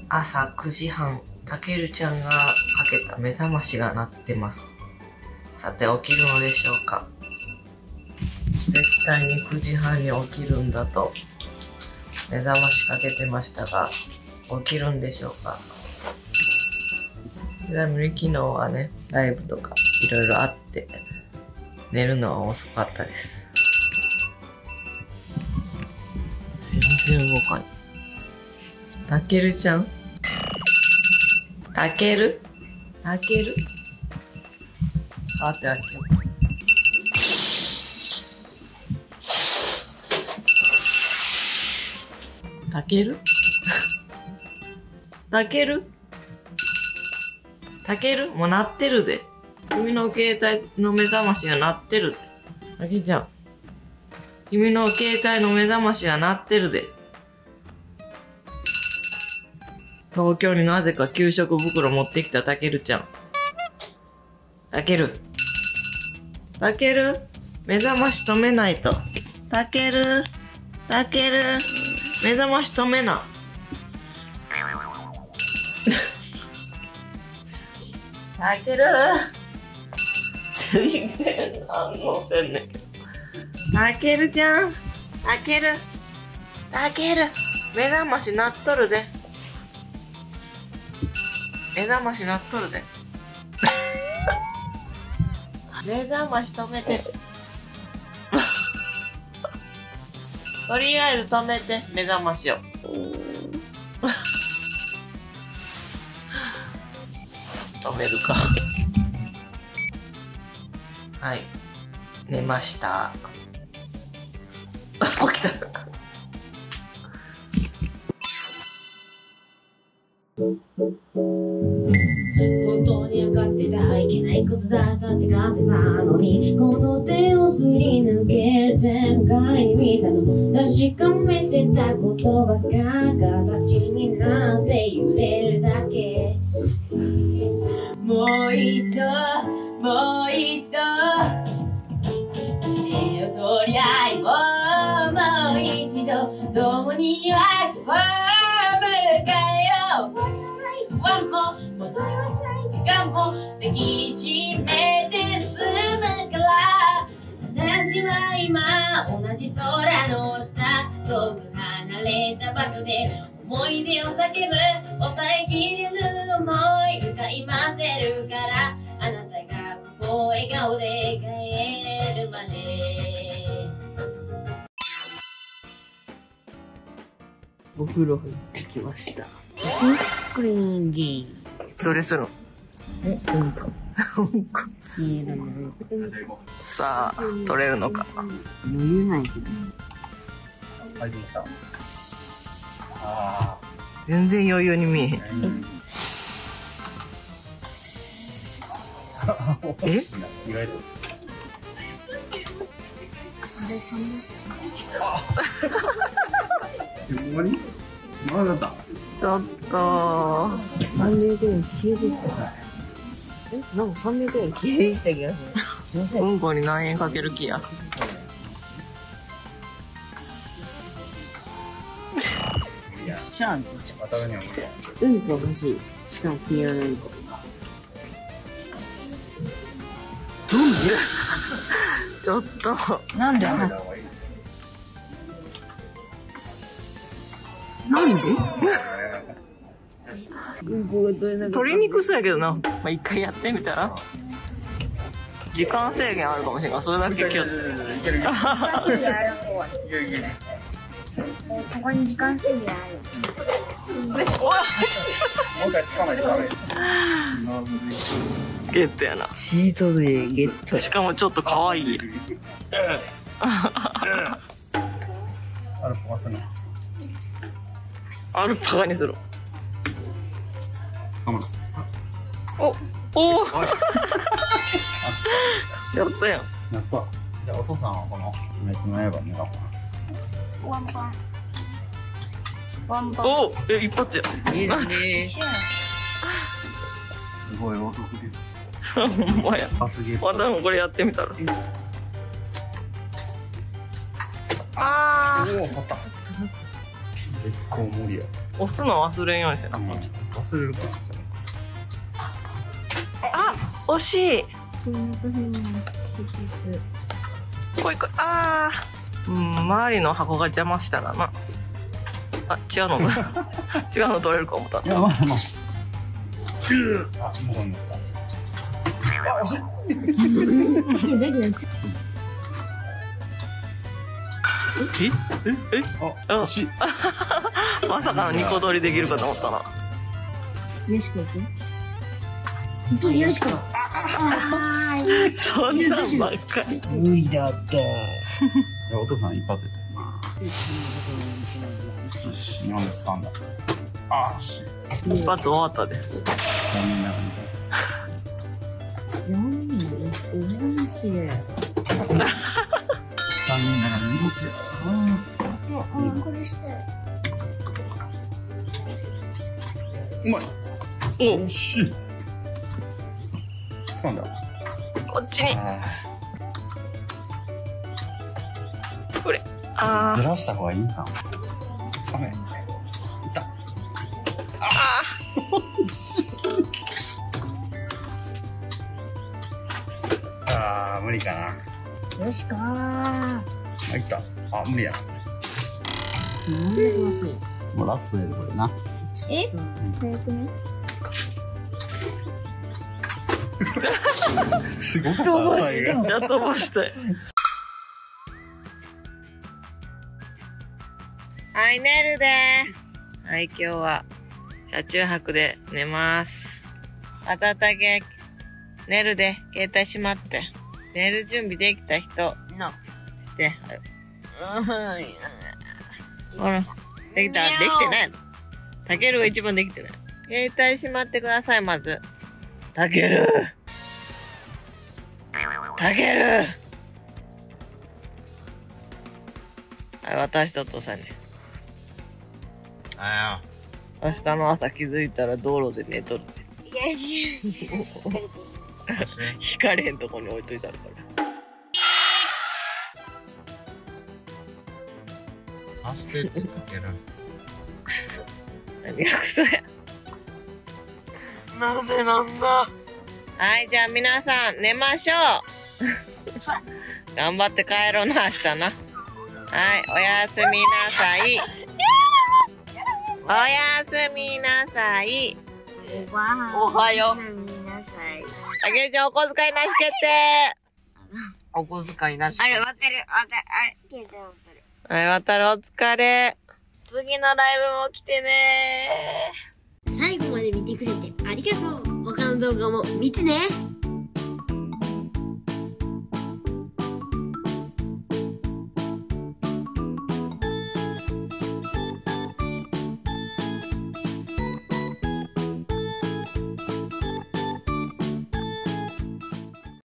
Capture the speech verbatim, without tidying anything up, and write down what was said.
朝くじはん、たけるちゃんがかけた目覚ましが鳴ってます。さて起きるのでしょうか。絶対にくじはんに起きるんだと目覚ましかけてましたが、起きるんでしょうか。ちなみに昨日はね、ライブとかいろいろあって寝るのは遅かったです。全然動かない。たけるちゃん、たけるたけるあってあってたけるたけるたけるもう鳴ってるで。君の携帯の目覚ましが鳴ってるで。たけちゃん、君の携帯の目覚ましが鳴ってるで。東京になぜか給食袋持ってきたたけるちゃん。たける。たける。目覚まし止めないと。たける。たける。目覚まし止めな。たける。全然反応せんねんけど。たけるちゃん。たける。たける。目覚まし鳴っとるで。目覚まし鳴っとるで。目覚まし止めて。とりあえず止めて、目覚ましを。止めるか。はい。寝ました。起きた。 本当に分かってたいけないことだったって勝手なのに、この手をすり抜ける全開に見たの確かめてた言葉が形になって揺れるだけ。もう一度もう一度手を取り合いもう一度共に秋を迎えよう。ワンも戻りはしない時間も抱きしめて済むから、話は今同じ空の下、遠く離れた場所で思い出を叫ぶ、抑えきれぬ想い歌い待ってるから、あなたがここを笑顔で帰るまで。 お風呂入ってきました。 クリーンギー。どれするの？ え、うんこ。 うんこ。 黄色のさあ、取れるのか。 余裕ないけど。 入ってきた。あ全然余裕に見えへん。 あ。 え？ 意外と。ほんまに？まだだった。 ちょっとさんびゃくえん消えてきた。え、なんかさんびゃくえん消えてきた気がする。 うんこに何円かける気や。 いや、 ちゃんと渡るには無理や。 うんこ欲しい。しかも黄色のうんこ。 なんで？ちょっとなんでやめた方がいい。 なんで？ うんこが取れなかった。 取りにくそうやけどな。まあ、一回やってみたら。時間制限あるかもしれんが、それだけ気をつけて。 いけるいける。 制限ある方はいけるいける。 えここに時間制限ある。 もう一回つかないとダメ。 ゲットやな。 チートデイゲット。 しかもちょっと可愛い。 あるパワスな。 アルパカにする。 つかむの。 お、おお。やったやん。 やった。じゃあお父さんはこのめつの刃もらおうかワンパン。ワンパン。 おお、え、一発や。 いいね。 一緒やん。 な。すごいお得です。 ほんまや。 罰ゲーム。 またもこれやってみたら。あおお、勝った。 結構無理や。 押すの忘れんようにせな。 忘れるからですよ。 あ、惜しい。こいこい、あー。うん、周りの箱が邪魔したらな。あ、違うの。違うの取れるか思った。 いや、まあまあ。あ、もう乗った。 えええあ、惜しい。 まさかのにこ取りできるかと思ったな。 よしこ行くいけるよしこ。 そんなんばっかり。 無理だった。 いや、お父さん一発で。よし、今の掴んだ。あ、惜しい。 一発終わったで。 残念ながら何おいしい。 残念ながら二発。 これして。 うまい。 お、 惜しい。掴んだ。 こっちに。 あこれ。あずー。 らした方がいいかも。掴め。いった。 ああー、無理かな。 よしかー。 あ、いった。あ、無理やなんでこますな。もうラストやで、これな。 え早くね。 すごかったな、最後。 ー。じゃあ飛ばしたい。はい、寝るでー。はい、今日は車中泊で寝ます。あたたけ、寝るで、携帯しまって。寝る準備できた人、 の。 して。ほら、できた、できてないの。たけるが一番できてない。携帯しまってください、まず。たけるたけるはい、私とお父さんに。 あ明日の朝気づいたら道路で寝とる。 よし。 引かれへんとこに置いといたるから。 走ってってかける。 くそ。何がクソや。なぜなんだ。はい、じゃあ皆さん寝ましょう。頑張って帰ろうな、明日な。はい、おやすみなさい。おやすみなさい。 おばあ。 おはようおやすみなさい。 あげるちゃんお小遣いなし決定。 お小遣いなし。 あれ、渡る、渡る、あれ、携帯渡る。 はい、渡るお疲れ。次のライブも来てねー。 最後まで見てくれてありがとう。他の動画も見てね。